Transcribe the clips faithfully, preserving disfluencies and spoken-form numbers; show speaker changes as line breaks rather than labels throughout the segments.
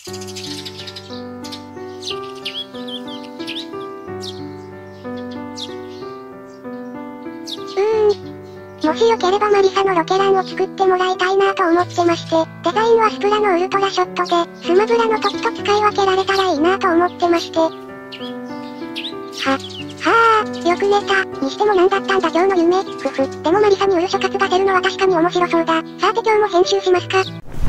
もしよければマリサのロケランを作ってもらいたいなと思ってまして、デザインはスプラのウルトラショットで、スマブラの時と使い分けられたらいいなと思ってまして。は、はぁ、よく寝た。にしても何だったんだ今日の夢、ふふ。でもマリサにウルショ活出せるのは確かに面白そうだ。さて今日も編集しますか。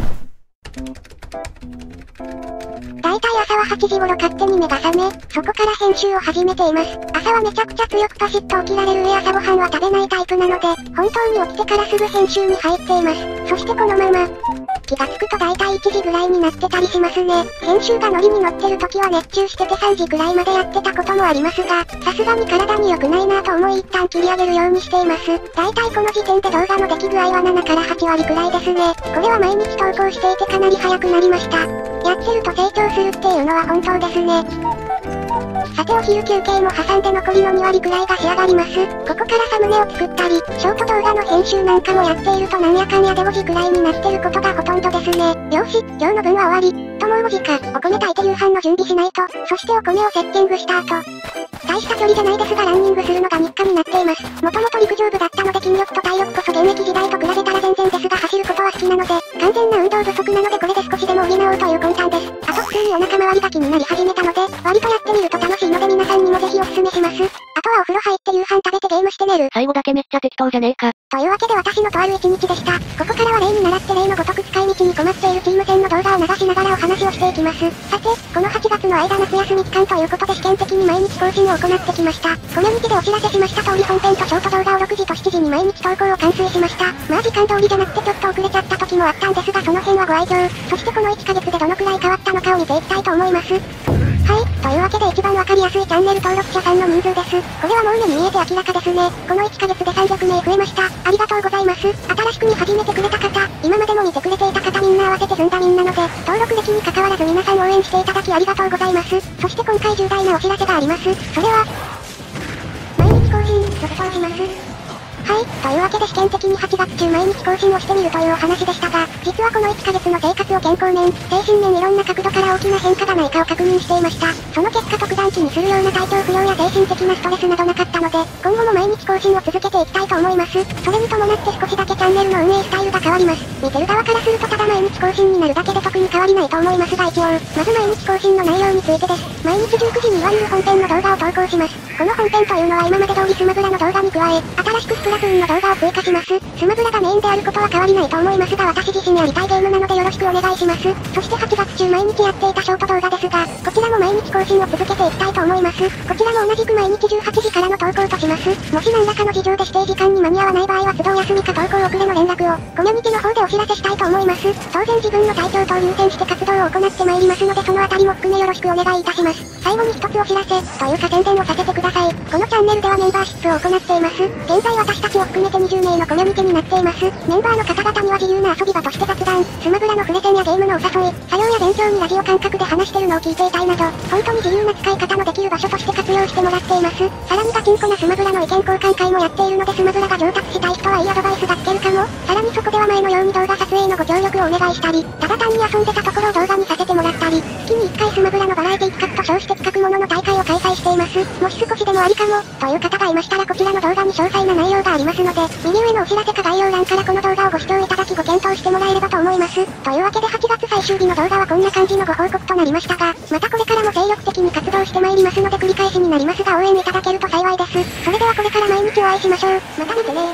だいたい朝ははちじ頃勝手に目が覚め、そこから編集を始めています。朝はめちゃくちゃ強くパシッと起きられる上朝ごはんは食べないタイプなので、本当に起きてからすぐ編集に入っています。そしてこのまま、気がつくとだいたいいちじぐらいになってたりしますね。編集がノリに乗ってる時は熱中しててさんじくらいまでやってたこともありますが、さすがに体に良くないなと思い一旦切り上げるようにしています。だいたいこの時点で動画の出来具合はななからはち割くらいですね。これは毎日投稿していてかなり早くなりました。やってると成長するっていうのは本当ですね。さてお昼休憩も挟んで残りのに割くらいが仕上がります。ここからサムネを作ったり、ショート動画の編集なんかもやっているとなんやかんやでごじくらいになってることがほとんどですね。よし、今日の分は終わり。ともうごじか、お米炊いて夕飯の準備しないと、そしてお米をセッティングした後。大した距離じゃないですがランニングするのが日課になっています。もともと陸上部だったので筋力と体力こそ現役時代と比べたら全然ですが走ることは好きなので、完全な運動不足なのでこれで少しでも補おうという魂胆です。あと普通にお腹周りが気になり始めたので、割とやってみると楽しいので皆さんにもぜひおすすめします。あとはお風呂入って夕飯食べてゲームして寝る。
最後だけめっちゃ適当じゃねえか。
というわけで私のとある一日でした。ここからは例に倣って例のごとく使い道に困っているチーム戦の動画を流しながらお話をしていきます。さて、このはちがつの間夏休み期間ということで試験的に毎日更新を行ってきました。コミュニティでお知らせしました通り本編とショート動画をろくじとしちじに毎日投稿を完遂しました。まあ時間通りじゃなくてちょっと遅れちゃった時もあったんですがその辺はご愛嬌。そしてこのいっかげつでどのくらい変わったのかを見ていきたいと思います。はい、というわけで一番わかりやすいチャンネル登録者さんの人数です。これはもう目に見えて明らかですね。このいっかげつでさんびゃくめい増えました。ありがとうございます。新しく見始めてくれた方、今までも見てくれていた方みんな合わせてずんだみんなので、登録歴に関わらず皆さん応援していただきありがとうございます。そして今回重大なお知らせがあります。それは、毎日更新、続投します。はい、というわけで試験的にはちがつ中毎日更新をしてみるというお話でしたが、実はこのいっかげつの生活を健康面、精神面いろんな角度から大きな変化がないかを確認していました。その結果特段気にするような体調不良や精神的なストレスなどなかったので、今後も毎日更新を続けていきたいと思います。それに伴って少しだけチャンネルの運営スタイルが変わります。見てる側からするとただ毎日更新になるだけで特に変わりないと思いますが一応、まず毎日更新の内容についてです。毎日じゅうくじにいわゆる本編の動画を投稿します。この本編というのは今まで通りスマブラの動画に加え、新しくスプラトゥーンの動画を追加します。スマブラがメインであることは変わりないと思いますが私自身やりたいゲームなのでよろしくお願いします。そしてはちがつ中毎日やっていたショート動画ですが、こちらも毎日更新を続けていきたいと思います。こちらも同じく毎日じゅうはちじからの投稿とします。もし何らかの事情で指定時間に間に合わない場合は都度休みか投稿遅れの連絡を、コミュニティの方でお知らせしたいと思います。当然自分の体調等優先して活動を行ってまいりますのでそのあたりも含めよろしくお願いいたします。最後に一つお知らせ、というか宣伝をさせてください。このチャンネルではメンバーシップを行っています。現在私たちを含めてにじゅうめいのコミュニティになっています。メンバーの方々には自由な遊び場として雑談、スマブラのプレゼンやゲームのお誘い、作業や勉強にラジオ感覚で話してるのを聞いていたいなど、本当に自由な使い方のできる場所として活用してもらっています。さらにガチンコなスマブラの意見交換会もやっているのでスマブラが上達したい人はいいアドバイスが聞けるかも。さらにそこでは前のように動画撮影のご協力をお願いしたり、ただ単に遊んでたところを動画にさせてもらったり、月にいっかいスマブラのバラエティ企画と称して企画ものの大会を開催しています。もし少しでもありかも、という方がいましたらこちらの動画に詳細な内容がありますので、右上のお知らせか概要欄からこの動画をご視聴いただきご検討してもらえればと思います。というわけではちがつ最終日の動画はこんな感じのご報告となりましたが、またこれからも精力的に活動してまいりますので繰り返しになりますが応援いただけると幸いです。それではこれから毎日お会いしましょう。また見てね。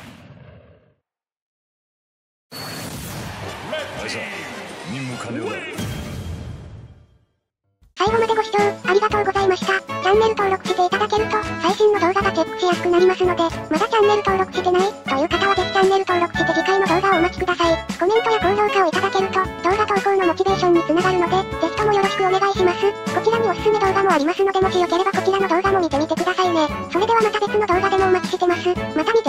最後までご視聴ありがとうございました。チャンネル登録していただけると最新の動画がチェックしやすくなりますので、まだチャンネル登録してないという方はぜひチャンネル登録して次回の動画をお待ちください。コメントや高評価をいただけると動画投稿のモチベーションにつながるので、ぜひともよろしくお願いします。こちらにおすすめ動画もありますのでもしよければこちらの動画も見てみてくださいね。それではまた別の動画でもお待ちしてます。また見てね。